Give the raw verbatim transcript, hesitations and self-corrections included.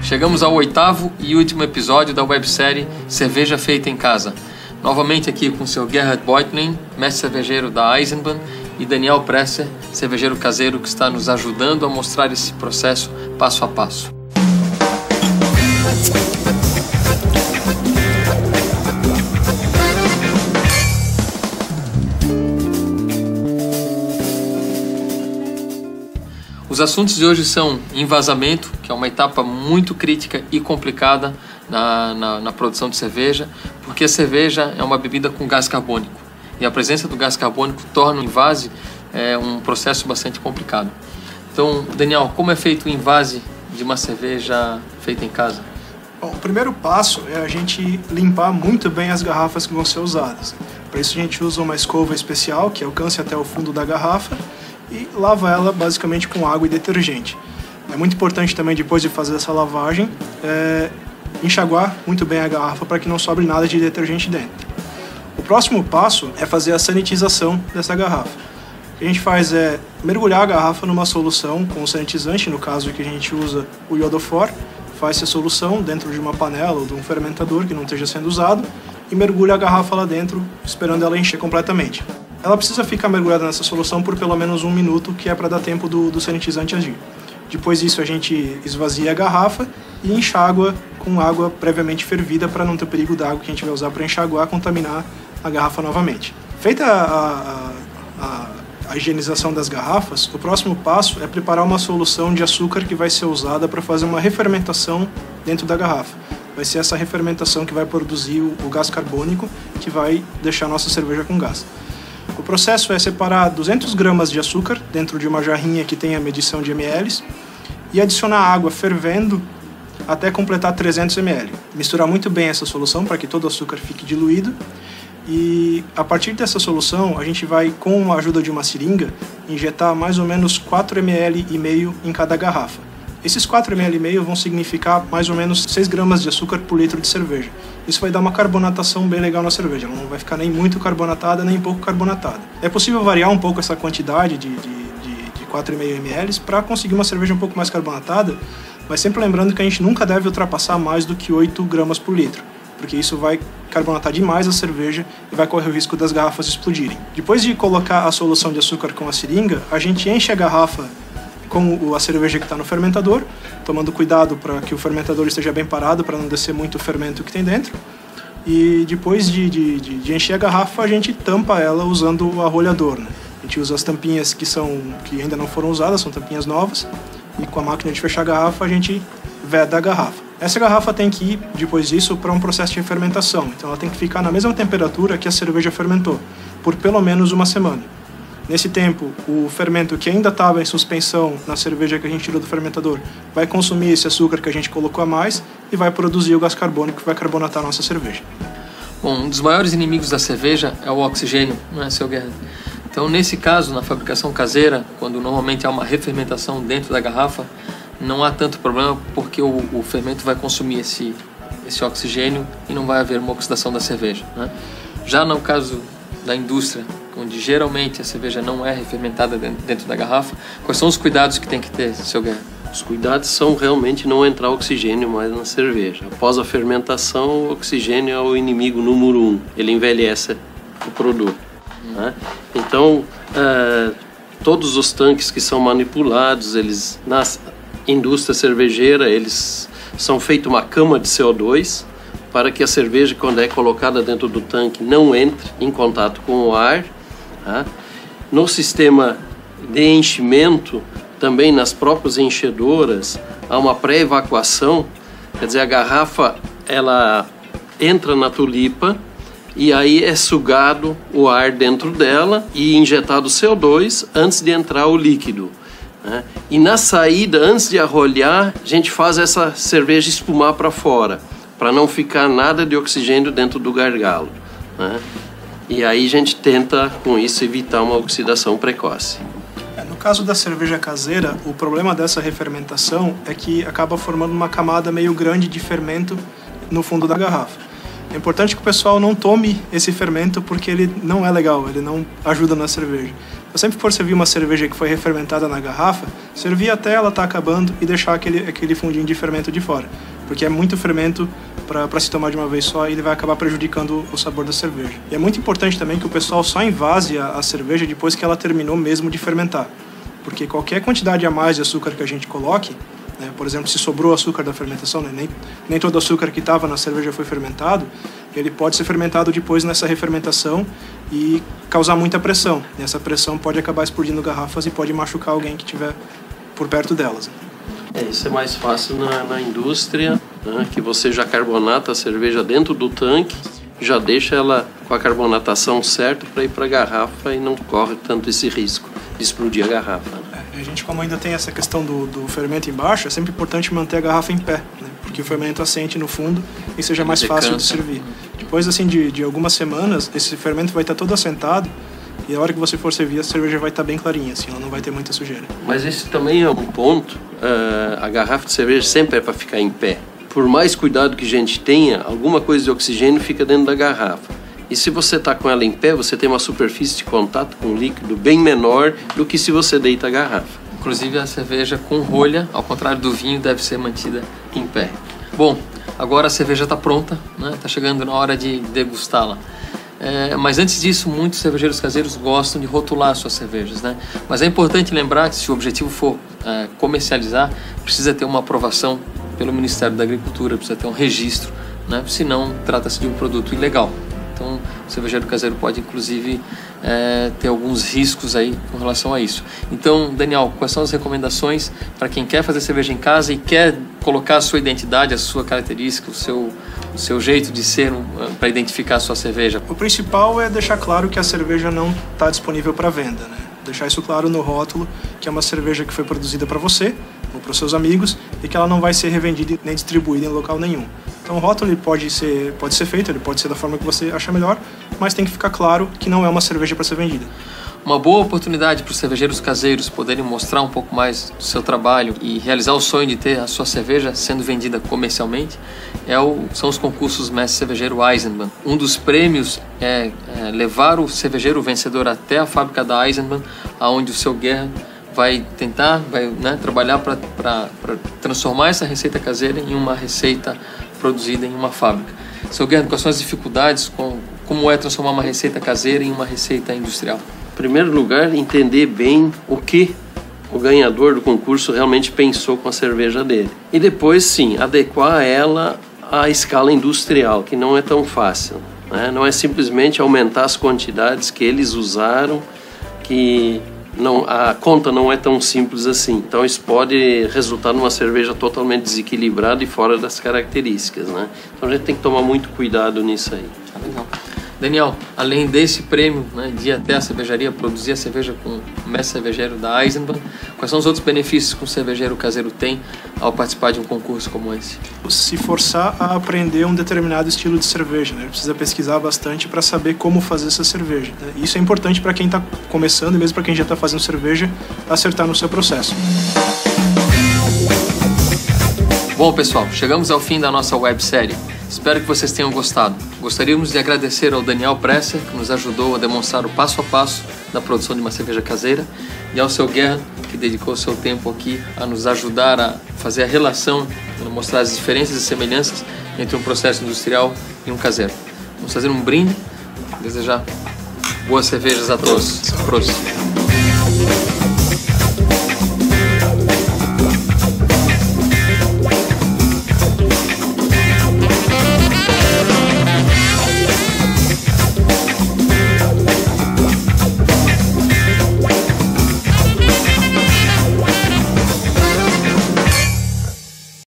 Chegamos ao oitavo e último episódio da websérie Cerveja Feita em Casa. Novamente aqui com o senhor Gerhard Beutlin, mestre cervejeiro da Eisenbahn, e Daniel Presser, cervejeiro caseiro, que está nos ajudando a mostrar esse processo passo a passo. Os assuntos de hoje são envasamento, que é uma etapa muito crítica e complicada na, na, na produção de cerveja, porque a cerveja é uma bebida com gás carbônico, e a presença do gás carbônico torna o envase é, um processo bastante complicado. Então, Daniel, como é feito o envase de uma cerveja feita em casa? Bom, o primeiro passo é a gente limpar muito bem as garrafas que vão ser usadas. Para isso a gente usa uma escova especial que alcance até o fundo da garrafa e lava ela basicamente com água e detergente. É muito importante também, depois de fazer essa lavagem, é, enxaguar muito bem a garrafa para que não sobre nada de detergente dentro. O próximo passo é fazer a sanitização dessa garrafa. O que a gente faz é mergulhar a garrafa numa solução com sanitizante, no caso que a gente usa o iodofor, faz essa solução dentro de uma panela ou de um fermentador que não esteja sendo usado e mergulha a garrafa lá dentro, esperando ela encher completamente. Ela precisa ficar mergulhada nessa solução por pelo menos um minuto, que é para dar tempo do, do sanitizante agir. Depois disso a gente esvazia a garrafa e enxágua com água previamente fervida para não ter perigo da água que a gente vai usar para enxaguar contaminar a garrafa novamente. Feita a, a, a, a higienização das garrafas, o próximo passo é preparar uma solução de açúcar que vai ser usada para fazer uma refermentação dentro da garrafa. Vai ser essa refermentação que vai produzir o, o gás carbônico, que vai deixar a nossa cerveja com gás. O processo é separar duzentos gramas de açúcar dentro de uma jarrinha que tem a medição de ml e adicionar água fervendo até completar trezentos mililitros. Misturar muito bem essa solução para que todo o açúcar fique diluído e a partir dessa solução a gente vai, com a ajuda de uma seringa, injetar mais ou menos quatro mililitros e meio em cada garrafa. Esses quatro mililitros e meio vão significar mais ou menos seis gramas de açúcar por litro de cerveja. Isso vai dar uma carbonatação bem legal na cerveja, ela não vai ficar nem muito carbonatada, nem pouco carbonatada. É possível variar um pouco essa quantidade de, de, de, de quatro mililitros e meio para conseguir uma cerveja um pouco mais carbonatada, mas sempre lembrando que a gente nunca deve ultrapassar mais do que oito gramas por litro, porque isso vai carbonatar demais a cerveja e vai correr o risco das garrafas explodirem. Depois de colocar a solução de açúcar com a seringa, a gente enche a garrafa com a cerveja que está no fermentador, tomando cuidado para que o fermentador esteja bem parado, para não descer muito o fermento que tem dentro. E depois de, de, de, de encher a garrafa, a gente tampa ela usando o arrolhador, né? A gente usa as tampinhas que, são, que ainda não foram usadas, são tampinhas novas, e com a máquina de fechar a garrafa, a gente veda a garrafa. Essa garrafa tem que ir, depois disso, para um processo de fermentação. Então ela tem que ficar na mesma temperatura que a cerveja fermentou, por pelo menos uma semana. Nesse tempo, o fermento que ainda estava em suspensão na cerveja que a gente tirou do fermentador vai consumir esse açúcar que a gente colocou a mais e vai produzir o gás carbônico que vai carbonatar a nossa cerveja. Bom, um dos maiores inimigos da cerveja é o oxigênio, não é, seu Gerhard? Então, nesse caso, na fabricação caseira, quando normalmente há uma refermentação dentro da garrafa, não há tanto problema porque o, o fermento vai consumir esse, esse oxigênio e não vai haver uma oxidação da cerveja, né? Já no caso da indústria, onde geralmente a cerveja não é refermentada dentro da garrafa, quais são os cuidados que tem que ter, seu Guerra? Os cuidados são realmente não entrar oxigênio mais na cerveja. Após a fermentação, o oxigênio é o inimigo número um. Ele envelhece o produto. Hum. Né? Então, uh, todos os tanques que são manipulados, eles na indústria cervejeira, eles são feitos uma cama de C O dois, para que a cerveja, quando é colocada dentro do tanque, não entre em contato com o ar. Tá? No sistema de enchimento, também nas próprias enchedoras, há uma pré-evacuação, quer dizer, a garrafa ela entra na tulipa e aí é sugado o ar dentro dela e injetado C O dois antes de entrar o líquido. Né? E na saída, antes de arrolhar, a gente faz essa cerveja espumar para fora, para não ficar nada de oxigênio dentro do gargalo. Né? E aí a gente tenta, com isso, evitar uma oxidação precoce. No caso da cerveja caseira, o problema dessa refermentação é que acaba formando uma camada meio grande de fermento no fundo da garrafa. É importante que o pessoal não tome esse fermento porque ele não é legal, ele não ajuda na cerveja. eu sempre for servir uma cerveja que foi refermentada na garrafa, servir até ela estar acabando e deixar aquele, aquele fundinho de fermento de fora. Porque é muito fermento para se tomar de uma vez só e ele vai acabar prejudicando o sabor da cerveja. E é muito importante também que o pessoal só invase a, a cerveja depois que ela terminou mesmo de fermentar. Porque qualquer quantidade a mais de açúcar que a gente coloque, né, por exemplo, se sobrou açúcar da fermentação, né, nem, nem todo o açúcar que estava na cerveja foi fermentado, ele pode ser fermentado depois nessa refermentação e causar muita pressão. E essa pressão pode acabar explodindo garrafas e pode machucar alguém que estiver por perto delas. É, isso é mais fácil na, na indústria, né, que você já carbonata a cerveja dentro do tanque, já deixa ela com a carbonatação certa para ir para a garrafa e não corre tanto esse risco de explodir a garrafa. É, a gente, como ainda tem essa questão do, do fermento embaixo, é sempre importante manter a garrafa em pé, né, porque o fermento assente no fundo e seja mais fácil de servir. Depois assim, de, de algumas semanas, esse fermento vai estar todo assentado e a hora que você for servir, a cerveja vai estar bem clarinha, assim, ela não vai ter muita sujeira. Mas esse também é um ponto, uh, a garrafa de cerveja sempre é para ficar em pé. Por mais cuidado que a gente tenha, alguma coisa de oxigênio fica dentro da garrafa. E se você está com ela em pé, você tem uma superfície de contato com o líquido bem menor do que se você deita a garrafa. Inclusive a cerveja com rolha, ao contrário do vinho, deve ser mantida em pé. Bom, agora a cerveja está pronta, né? Está chegando na hora de degustá-la. É, mas antes disso, muitos cervejeiros caseiros gostam de rotular suas cervejas, né? Mas é importante lembrar que se o objetivo for é, comercializar, precisa ter uma aprovação pelo Ministério da Agricultura, precisa ter um registro, né? Senão trata-se de um produto ilegal. Então o cervejeiro caseiro pode inclusive é, ter alguns riscos aí com relação a isso. Então, Daniel, quais são as recomendações para quem quer fazer cerveja em casa e quer colocar a sua identidade, a sua característica, o seu, o seu jeito de ser um, para identificar a sua cerveja? O principal é deixar claro que a cerveja não está disponível para venda, né? Deixar isso claro no rótulo, que é uma cerveja que foi produzida para você ou para os seus amigos e que ela não vai ser revendida nem distribuída em local nenhum. Então o rótulo ele pode ser, pode ser feito, ele pode ser da forma que você achar melhor, mas tem que ficar claro que não é uma cerveja para ser vendida. Uma boa oportunidade para os cervejeiros caseiros poderem mostrar um pouco mais do seu trabalho e realizar o sonho de ter a sua cerveja sendo vendida comercialmente é o, são os concursos Mestre Cervejeiro Eisenbahn. Um dos prêmios é, é levar o cervejeiro vencedor até a fábrica da Eisenbahn, onde o seu Guerra vai tentar, vai né, trabalhar para transformar essa receita caseira em uma receita produzida em uma fábrica. Seu Guerra, quais são as dificuldades, com, como é transformar uma receita caseira em uma receita industrial? Em primeiro lugar, entender bem o que o ganhador do concurso realmente pensou com a cerveja dele. E depois, sim, adequar ela à escala industrial, que não é tão fácil, né? Não é simplesmente aumentar as quantidades que eles usaram, que não, a conta não é tão simples assim. Então isso pode resultar numa cerveja totalmente desequilibrada e fora das características, né? Então a gente tem que tomar muito cuidado nisso aí. Legal. Daniel, além desse prêmio, né, de ir até a cervejaria produzir a cerveja com o mestre cervejeiro da Eisenbahn, quais são os outros benefícios que um cervejeiro caseiro tem ao participar de um concurso como esse? Se forçar a aprender um determinado estilo de cerveja, né? Precisa pesquisar bastante para saber como fazer essa cerveja, né? Isso é importante para quem está começando e mesmo para quem já está fazendo cerveja, acertar no seu processo. Bom, pessoal, chegamos ao fim da nossa websérie. Espero que vocês tenham gostado. Gostaríamos de agradecer ao Daniel Presser, que nos ajudou a demonstrar o passo a passo da produção de uma cerveja caseira, e ao seu Guerra, que dedicou seu tempo aqui a nos ajudar a fazer a relação, a mostrar as diferenças e semelhanças entre um processo industrial e um caseiro. Vamos fazer um brinde, desejar boas cervejas a todos. Prost.